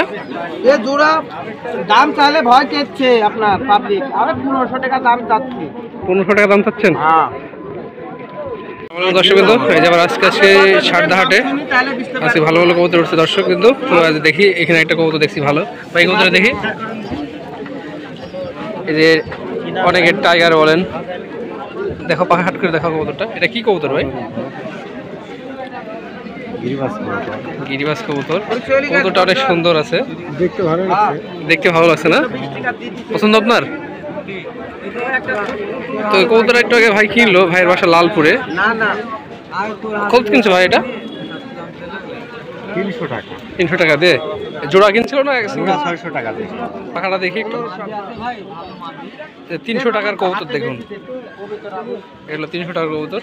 এ জোড়া দাম চাইলে ভয় কেটছে আপনার পাবলিক, আরে 1500 টাকা দাম চাচ্ছি। 1500 টাকা দাম চাচ্ছেন? হ্যাঁ। দর্শক বিন্দু, এই যে আবার আজকে সারদা হাটে আজকে ভালো ভালো কবুতর উঠছে দর্শক বিন্দু। তো আজ দেখি এখানে একটা কবুতর দেখছি ভালো, ভাই কবুতর দেখি। এই যে অনেকের টাইগার বলেন, দেখো পাখা হাট করে দেখো কবুতরটা। এটা কি কবুতর ভাই? গিরিবাস কবুতর। কবুতরটা অনেক সুন্দর আছে, দেখতে ভালো লাগছে না? পছন্দ আপনার? তো কবুতর একটু আগে ভাই কিনলো, ভাইয়ের বাসা লালপুরে। কত কিনছে ভাই এটা? 300 টাকা। 300 টাকা দিয়ে জোড়া কিনছিল না? 600 টাকা দিয়ে। পাখাটা দেখি একটু। 300 টাকার কবুতর দেখুন, এগুলো 300 টাকার কবুতর।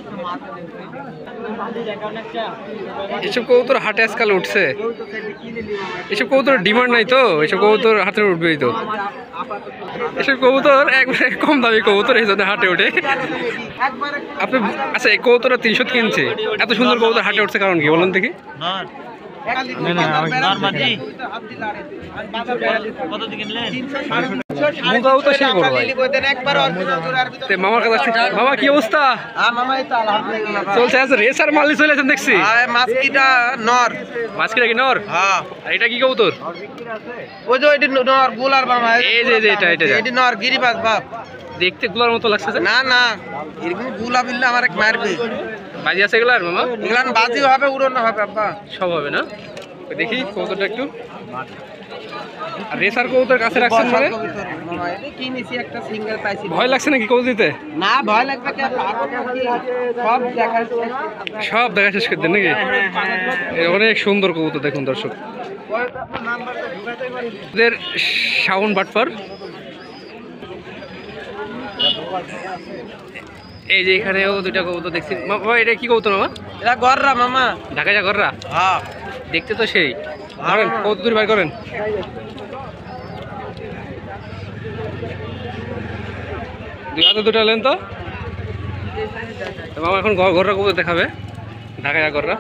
এসব কবুতর হাটে আজকাল উঠছে, এসব কবুতর ডিমান্ড নাই তো, এসব কবুতর হাতে উঠবেই তো। এসব কবুতর একবারে কম দামি কবুতর, এই জন্য হাটে ওঠে। আপনি আচ্ছা, এই কবুতরটা 300 কিনছে, এত সুন্দর কবুতর হাটে উঠছে কারণ কি বলুন দেখি? মামার কাছে মামা কি অবস্থা চলছে? আছে রেসার মালি চলে আছেন দেখছি। মাছকিটা কি নর? এটা কি কবুতর? ওই যে ওইটা নর গোলার মামা। এই যে এটা নর গিরিবাস বাপ। দেখতে গোলার মতো লাগছে। না না, এরকম গোলা বিললে আমার এক মারবে। বাজি আছে এগুলার মামা? এগুলান বাজি হবে, উড়ন হবে আব্বা, সব হবে না? দেখি কবুতরটা একটু। আর রেসার কবুতর কাছে রাখছেন মানে? মামা এটা কিনেছি, একটা সিঙ্গেল পাইছি। ভয় লাগছে নাকি কবুতর দিতে? না ভয় লাগবে কেন, সব দেখা সব দেখা শেষ করে দেন নাকি? অনেক সুন্দর কবুতর দেখুন দর্শক। ওদের শাওন বাটফার। এই যে এখানেও দুইটা কবুতর দেখছি। মামা এটা কি কবুতর মামা? এটা গররা মামা। ঢাকা যা গররা? হ্যাঁ, দেখতে তো সেই। ধরেন কবুতর দূর বাইর করেন। দুই হাতে দুটো নেন তো মামা। এখন গররা কবুতর দেখাবে, ঢাকা যা গররা।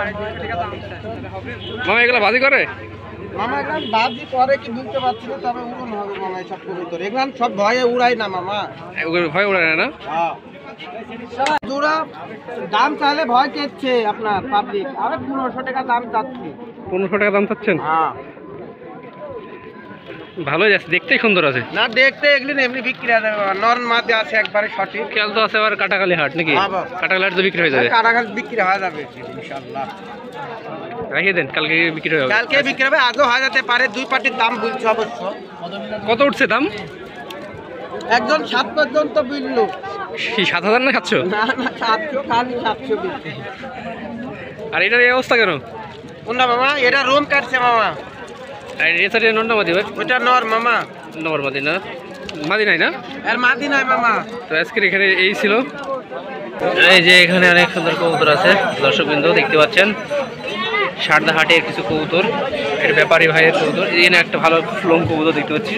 মামা এগুলা বাজি করে? মামা এগুলো বাজি করে কি বুঝতে পারছি না, তবে উড়ন হবে মামা। সব কবুতর এগুলো সব ভয়ে উড়াই না মামা। ভয় উড়ায় না? হ্যাঁ। জোড়া দাম চাইলে ভয় কেটছে আপনার পাবলিক, আরে 1500 টাকা দাম চাচ্ছি। 1500 টাকা দাম চাচ্ছেন? হ্যাঁ। ভালোই আছে, দেখতেই সুন্দর আছে। না দেখতে এগুলি এমনি বিক্রি হয়ে যাবে, নর মাঝে আছে একবারে সঠিক। খেয়াল তো আছে আবার কাটাখালি হাট নাকি? কাটাখালি হাট তো বিক্রি হয়ে যাবে। কাটাখালি বিক্রি হয়ে যাবে ইনশাআল্লাহ। রাখিয়ে দেন, কালকে বিক্রি হবে। কালকে বিক্রি হবে, আজও হয়ে যেতে পারে। দুই পার্টির দাম বলছে অবশ্য। কত উঠছে দাম? একজন 7 পর্যন্ত বিললো। 7000 না 700? না না, 700, খালি 700 বিলছে। আর এটার এই অবস্থা কেন? কোনটা মামা? এটা রুম কাটছে মামা। আর রেসারে নন্না মাদি ভাই? ওইটা নর মামা। নর মাদি না? মাদি নাই না? আর মাদি নাই মামা। তো আজকের এখানে এই ছিল। এই যে এখানে অনেক সুন্দর কবুতর আছে দর্শকবৃন্দ, দেখতে পাচ্ছেন সারদা হাটের কিছু কবুতর। এর ব্যাপারী ভাইয়ের কবুতর। এখানে একটা ভালো ফ্লোম কবুতর দেখতে পাচ্ছি,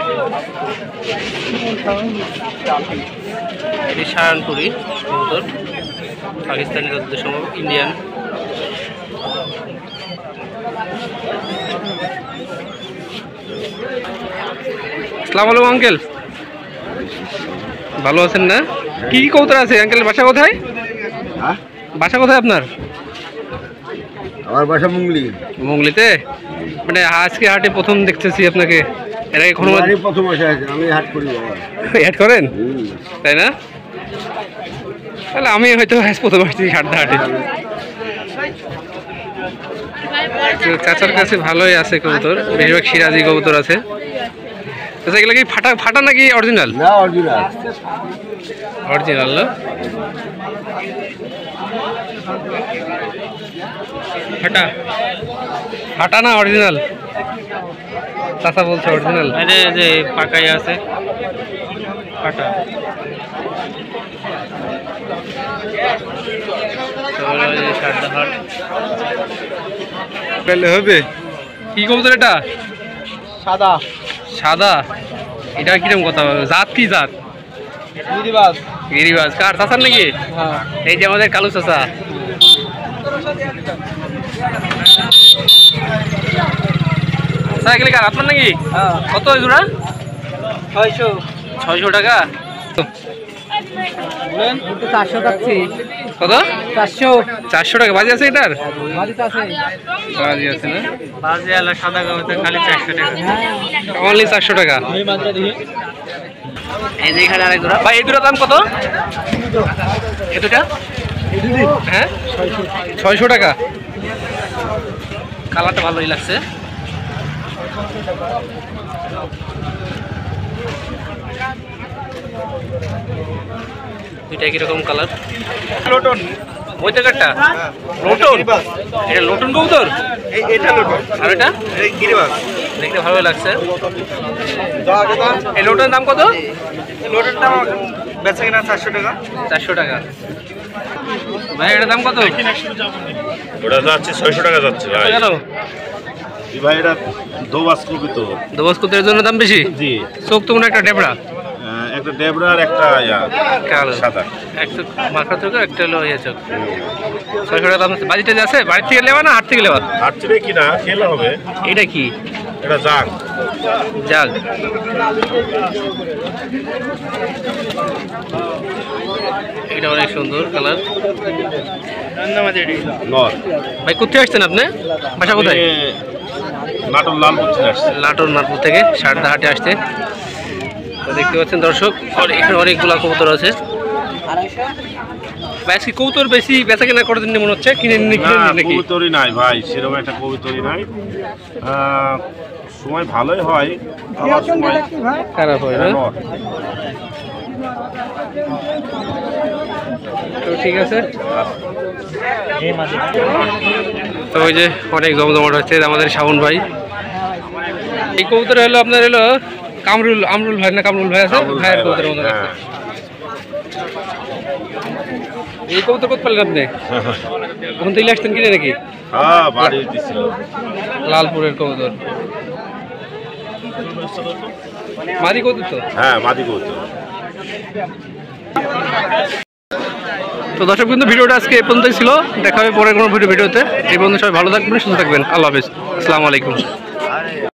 এটি সারানপুরি কবুতর, পাকিস্তানি যতদূর সম্ভব ইন্ডিয়ান। আসসালামু আলাইকুম আঙ্কেল, ভালো আছেন না? কি কি কবুতর আছে আঙ্কেল? বাসা কোথায়? বাসা কোথায় আপনার? আমার বাসা মুঙ্গলি। মুঙ্গলিতে? মানে আজকে হাটে প্রথম দেখতেছি আপনাকে, এর আগে কোনো প্রথম আসা আছে, আমি হাট করি। অ্যাড করেন তাই না? তাহলে আমি হয়তো আজ প্রথম আসছি সারদা হাটে। চাচার কাছে ভালোই আছে কবুতর, বেশিরভাগ সিরাজি কবুতর আছে। আচ্ছা এগুলো কি ফাটা ফাটা নাকি অরিজিনাল? না অরিজিনাল। অরিজিনাল না? ফাটা ফাটা না অরিজিনাল? চাচা বলছে অরিজিনাল। যে পাকাই আছে ফাটা। হবে কি কবুতর এটা? সাদা। সাদা? এটা কিরকম কথা? জাত কি জাত? গিরিবাস। গিরিবাস কার চাচার নাকি? হ্যাঁ। এই যে আমাদের কালু চাচা। সাইকেল কার আপনার নাকি? কত জোড়া? 600 টাকা। 400 যাচ্ছে। কত? 400 টাকা। বাজি আছে এটার? বাজি আছে না? বাজে আলা সাদা গাবিতে খালি 400 টাকা। অনলি 400 টাকা। এই যে এখানে আরেক জোড়া। ভাই এই দুটোর দাম কত? এই দুটা? হ্যাঁ 600 টাকা। কালারটা ভালোই লাগছে। দুইটা কিরকম কালার? লোটন। ওই টাকারটা লোটন। এটা লোটন কবুতর? এটা লোটন। আর এটা এই গিরিবাস। দেখতে ভালো লাগছে। এই লোটনের দাম কত? লোটনটা বেচা কিনা 400 টাকা। 400 টাকা। ভাই এটার দাম কত? ওটা যাচ্ছে 600 টাকা যাচ্ছে ভাই। কেন? এই ভাই এটা দোবাস কবিত। দোবাস কুতের জন্য দাম বেশি? জি। চোখ তো মনে হয় একটা ডেবড়া। একটা ডেবরা আর একটা কালো সাদা। এক চোখ মাখা চোখ একটা হলো ইয়ে চোখ। 600 টাকা দাম আছে। বাড়িতে আছে? বাড়ি থেকে নেওয়া না হাট থেকে নেওয়া? হাট থেকে কিনা খেলে হবে। এটা কি? এটা জাগ। জাগ। এটা অনেক সুন্দর কালার। নর। ভাই কোথায় আসছেন আপনি? বাসা কোথায়? নাটক লাল করছে আসছে। নাটোর নাটপুর থেকে সারদা হাটে আসছে। তো দেখতে পাচ্ছেন দর্শক এখানে অনেকগুলা কবুতর আছে। ভাই আজকে কবুতর বেশি বেচা কেনা করার জন্য মনে হচ্ছে কিনে না নাকি? কবুতরই নাই ভাই, সেরকম একটা কবুতরই নাই। সময় ভালোই হয়, আবার সময় খারাপ হয় না? নর। তো ঠিক আছে। তো ওই যে অনেক জমজমাট হচ্ছে আমাদের শাওন ভাই। এই কবুতর হলো আপনার হলো আমরুল ভাই না কামরুল ভাই আছে? ভাইয়ের কবুতরের মতো লাগছে। এই কবুতর কত পেলেন আপনি? ওখান থেকে আসতেন কিনে নাকি? হ্যাঁ বাড়ি দিছিল। লালপুরের কবুতর। মাদি কবুতর তো? হ্যাঁ মাদি কবুতর। তো দর্শক কিন্তু ভিডিওটা আজকে এই পর্যন্তই ছিল। দেখা হবে পরের কোনো ভিডিওতে। এই পর্যন্ত সবাই ভালো থাকবেন, সুস্থ থাকবেন। আল্লাহ হাফেজ। আসসালামু আলাইকুম।